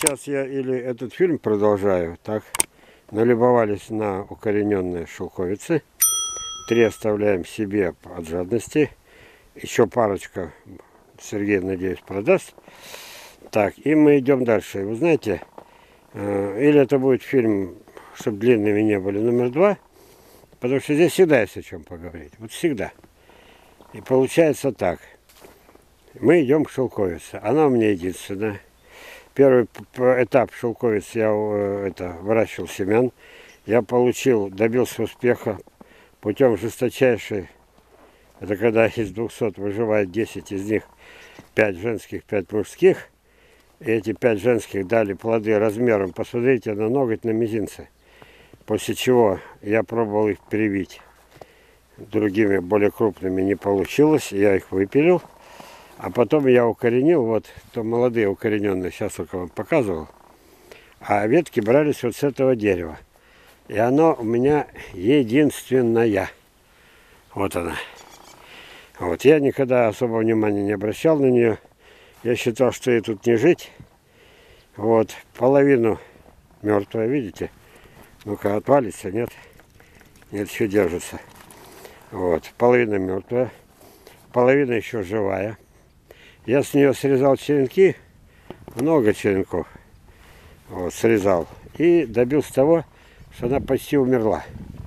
сейчас я или этот фильм продолжаю, так, налюбовались на укорененные шелковицы. 3 оставляем себе от жадности. Еще парочка Сергей, надеюсь, продаст. Так, и мы идем дальше. Вы знаете, или это будет фильм, чтобы длинными не были, номер 2, потому что здесь всегда есть о чем поговорить. Вот всегда. И получается так. Мы идем к шелковице. Она у меня единственная. Первый этап шелковиц я выращивал семян. Я добился успеха путем жесточайшей. Это когда из 200 выживает 10, из них 5 женских, 5 мужских. И эти 5 женских дали плоды размером, посмотрите, на ноготь, на мизинце. После чего я пробовал их привить другими, более крупными, не получилось. Я их выпилил. А потом я укоренил, вот, то молодые укорененные, сейчас только вам показывал. А ветки брались вот с этого дерева. И оно у меня единственная. Вот она. Вот, я никогда особого внимания не обращал на нее. Я считал, что ей тут не жить. Вот, половину мертвая, видите? Ну-ка, отвалится, нет? Нет, еще держится. Вот, половина мертвая. Половина еще живая. Я с нее срезал черенки, много черенков, вот, срезал, и добился того, что она почти умерла.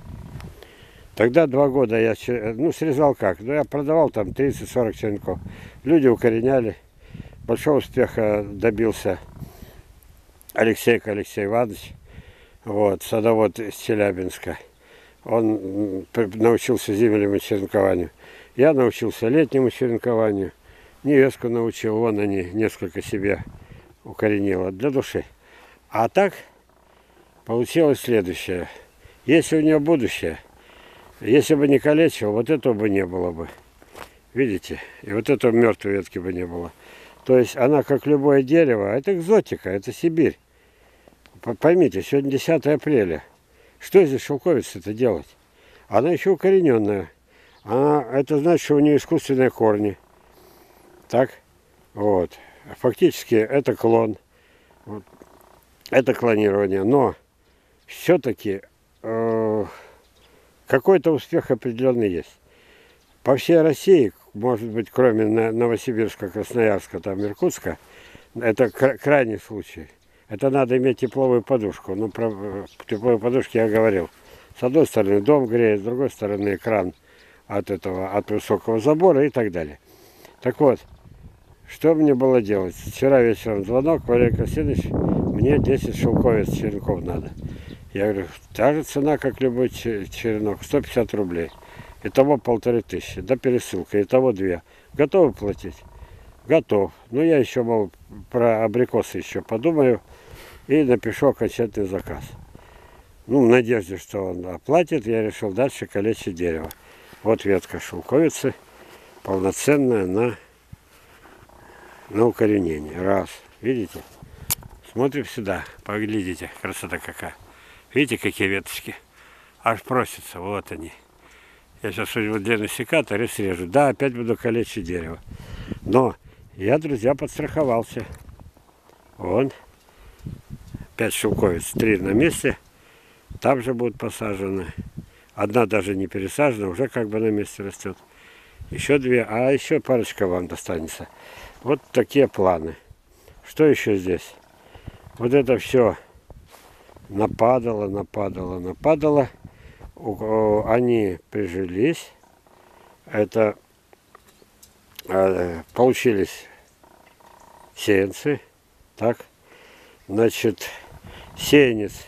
Тогда 2 года я, срезал как, я продавал там 30-40 черенков. Люди укореняли, большого успеха добился Алексей Иванович, вот, садовод из Челябинска. Он научился зимнему черенкованию, я научился летнему черенкованию. Невестку научил, вон они несколько себе укоренила для души. А так получилось следующее. Если у нее будущее, если бы не калечил, вот этого бы не было бы. Видите? И вот этого мертвой ветки бы не было. То есть она, как любое дерево, это экзотика, это Сибирь. Поймите, сегодня 10 апреля. Что здесь шелковица-то делать? Она еще укорененная. Это значит, что у нее искусственные корни. Так, вот, фактически это клон, вот. Это клонирование, но все-таки какой-то успех определенный есть. По всей России, может быть, кроме Новосибирска, Красноярска, там Иркутска, это крайний случай. Это надо иметь тепловую подушку. Ну, про тепловую подушку я говорил. С одной стороны дом греет, с другой стороны экран от высокого забора и так далее. Так вот. Что мне было делать? Вчера вечером звонок, Валерий Константинович, мне 10 шелковиц черенков надо. Я говорю, та же цена, как любой черенок, 150 рублей. Итого 1500, да пересылка, итого 2. Готовы платить? Готов. Ну, я еще, мол, про абрикосы еще подумаю и напишу окончательный заказ. Ну, в надежде, что он оплатит, я решил дальше калечить дерево. Вот ветка шелковицы, полноценная на укоренение. Раз. Видите? Смотрим сюда. Поглядите. Красота какая. Видите, какие веточки? Аж просятся. Вот они. Я сейчас возьму длинный секатор и срежу. Да, опять буду калечить дерево. Но я, друзья, подстраховался. Вон. 5 шелковиц. 3 на месте. Там же будут посажены. Одна даже не пересажена. Уже как бы на месте растет. Еще 2. А еще парочка вам достанется. Вот такие планы. Что еще здесь? Вот это все нападало. Они прижились. Это получились сеянцы. Так. Значит, сеянец.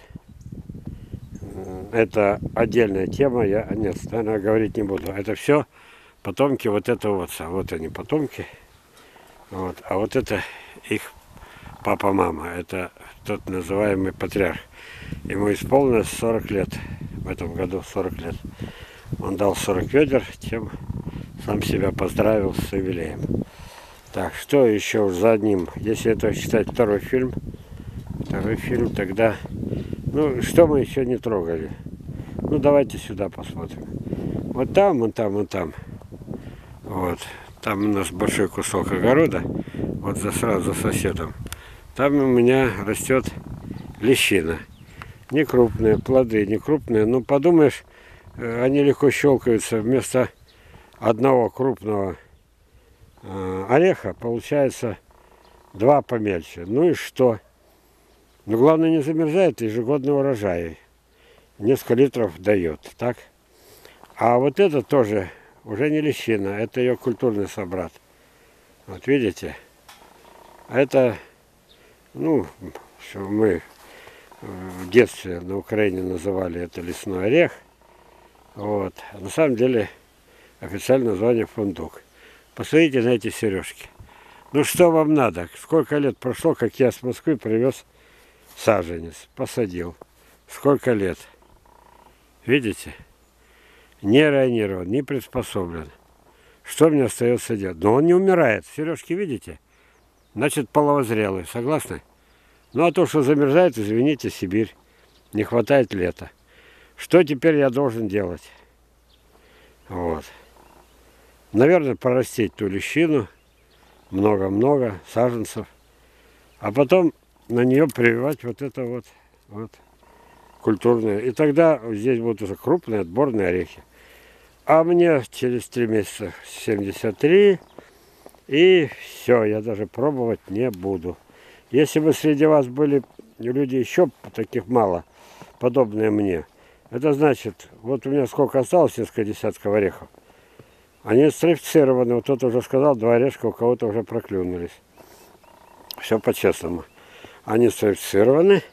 Это отдельная тема. Нет, наверное, говорить не буду. Это все потомки вот этого отца. Вот они потомки. Вот. А вот это их папа-мама. Это тот называемый патриарх. Ему исполнилось 40 лет. В этом году 40 лет. Он дал 40 ведер, тем сам себя поздравил с юбилеем. Так, что еще за одним? Если это считать второй фильм, тогда... Ну, что мы еще не трогали? Ну, давайте сюда посмотрим. Вот там, вон там, вон там. Вот. Там у нас большой кусок огорода. Вот сразу за соседом. Там у меня растет лещина. Не крупные, плоды не крупные. Но подумаешь, они легко щелкаются. Вместо одного крупного ореха получается два помельче. Ну и что? Но главное, не замерзает, ежегодный урожай. Несколько литров дает, так? А вот это тоже уже не лещина, это ее культурный собрат. Вот видите? Это, ну, что мы в детстве на Украине называли это лесной орех. Вот. А на самом деле официальное название фундук. Посмотрите на эти сережки. Ну что вам надо? Сколько лет прошло, как я с Москвы привез саженец, посадил. Сколько лет? Видите? Не реагирован, не приспособлен. Что мне остается делать? Но он не умирает. Сережки видите? Значит, половозрелый. Согласны? Ну а то, что замерзает, извините, Сибирь. Не хватает лета. Что теперь я должен делать? Вот. Наверное, порастить ту лещину. Много-много саженцев. А потом на нее прививать вот это вот культурное. И тогда здесь будут уже крупные отборные орехи. А мне через 3 месяца 73. И все, я даже пробовать не буду. Если бы среди вас были люди еще таких мало, подобные мне, это значит, вот у меня сколько осталось, несколько десятков орехов. Они сертифицированы, вот кто-то уже сказал, 2 орешка у кого-то уже проклюнулись. Все по-честному. Они сертифицированы,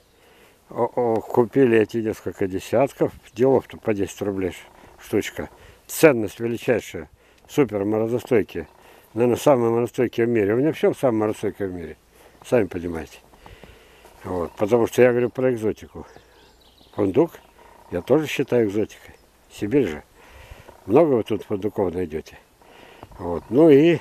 купили эти несколько десятков, делов-то по 10 рублей штучка. Ценность величайшая, супер морозостойкие. Наверное, самые морозостойкие в мире. У меня все самое морозостойкое в мире. Сами понимаете. Вот. Потому что я говорю про экзотику. Фундук я тоже считаю экзотикой. Сибирь же. Много вы тут фундуков найдете. Вот. Ну и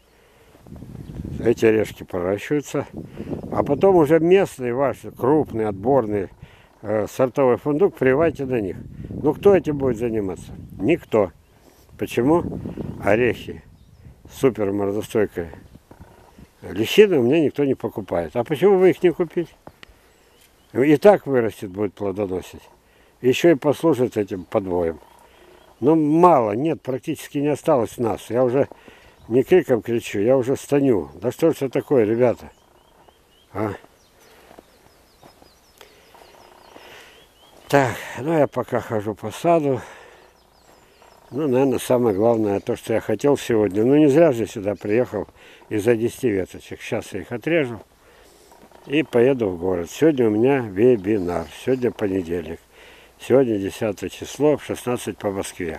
эти орешки проращиваются. А потом уже местный ваш крупный, отборный сортовый фундук прививайте на них. Ну кто этим будет заниматься? Никто. Почему? Орехи супер морозостойкой лещины у меня никто не покупает. А почему вы их не купить? И так вырастет, будет плодоносить. Еще и послужит этим подвоем. Но мало, нет, практически не осталось нас. Я уже не криком кричу, я уже стоню. Да что ж это такое, ребята? А? Так, ну я пока хожу по саду. Ну, наверное, самое главное, то, что я хотел сегодня. Ну, не зря же сюда приехал из-за 10 веточек. Сейчас я их отрежу и поеду в город. Сегодня у меня вебинар. Сегодня понедельник. Сегодня 10 число, в 16 по Москве.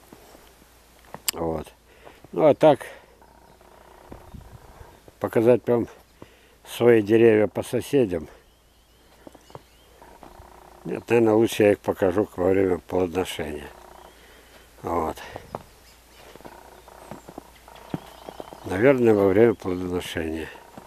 Вот. Ну, а так, показать вам свои деревья по соседям. Нет, наверное, лучше я их покажу во время плодоношения. Вот. Наверное, во время плодоношения.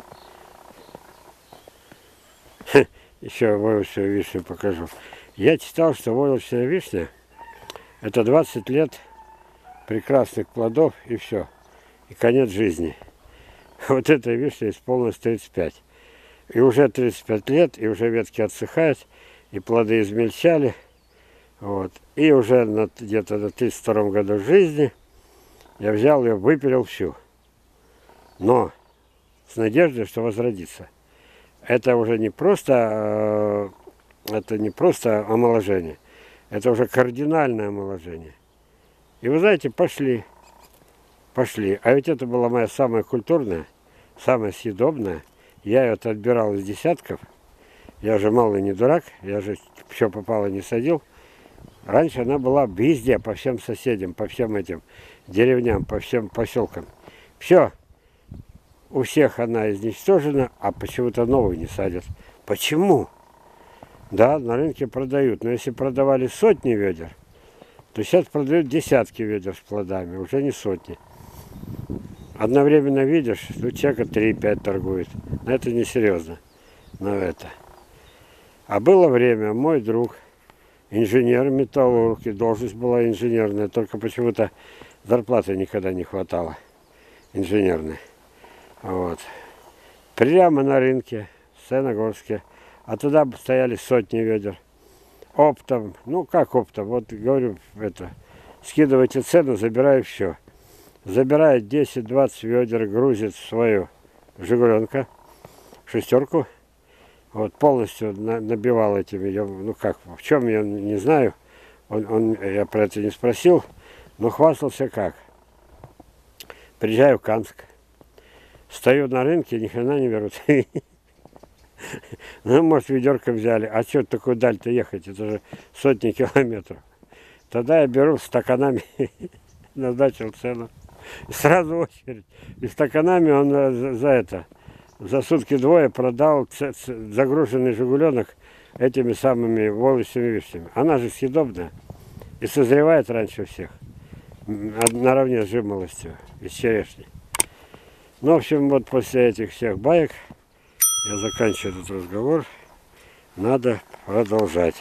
Еще войлочную вишню покажу. Я читал, что войлочная вишня — это 20 лет прекрасных плодов и все. И конец жизни. Вот этой вишне исполнилось 35. И уже 35 лет, и уже ветки отсыхают, и плоды измельчали. Вот. И уже где-то на 32 году жизни я взял ее, выпилил всю. Но с надеждой, что возродится. Это уже не просто, омоложение. Это уже кардинальное омоложение. И вы знаете, пошли. А ведь это была моя самая культурная, самая съедобная. Я ее отбирал из десятков. Я же малый не дурак, я же все попало не садил. Раньше она была везде, по всем соседям, по всем этим деревням, по всем поселкам. Все. У всех она изничтожена, а почему-то новую не садят. Почему? Да, на рынке продают. Но если продавали сотни ведер, то сейчас продают десятки ведер с плодами, уже не сотни. Одновременно видишь, ну человека 3-5 торгует. Но это несерьезно. Но это. А было время, мой друг, инженер, металлург, и должность была инженерная, только почему-то зарплаты никогда не хватало инженерной. Вот. Прямо на рынке в Саяногорске. А туда стояли сотни ведер. Оптом, ну как оптом, вот говорю, это, скидывайте цену, забираю все. Забирает 10-20 ведер, грузит в свою Жигуленка, шестерку. Вот полностью набивал этими, ну как, в чем я не знаю, я про это не спросил, но хвастался как. Приезжаю в Канск, стою на рынке, ни хрена не берут. Ну, может, ведерко взяли. А что такую даль-то ехать? Это же сотни километров. Тогда я беру стаканами, назначил цену. И сразу очередь. И стаканами он за сутки двое продал загруженный Жигуленок этими самыми волосями вишнями. Она же съедобная и созревает раньше всех. Наравне с жимолостью из черешни. Ну, в общем, вот после этих всех баек я заканчиваю этот разговор. Надо продолжать.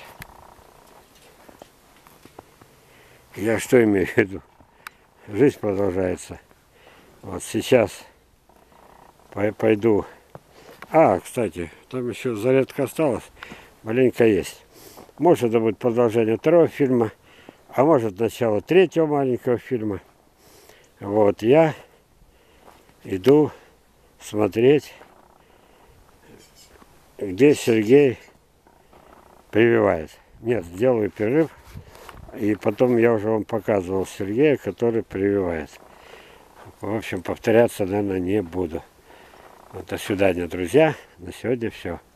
Я что имею в виду? Жизнь продолжается. Вот сейчас пойду. А, кстати, там еще зарядка осталась. Маленько есть. Может, это будет продолжение второго фильма. А может, начало третьего маленького фильма. Вот, я иду смотреть, где Сергей прививает. Нет, сделаю перерыв. И потом я уже вам показывал Сергея, который прививает. В общем, повторяться, наверное, не буду. Вот, до свидания, друзья. На сегодня все.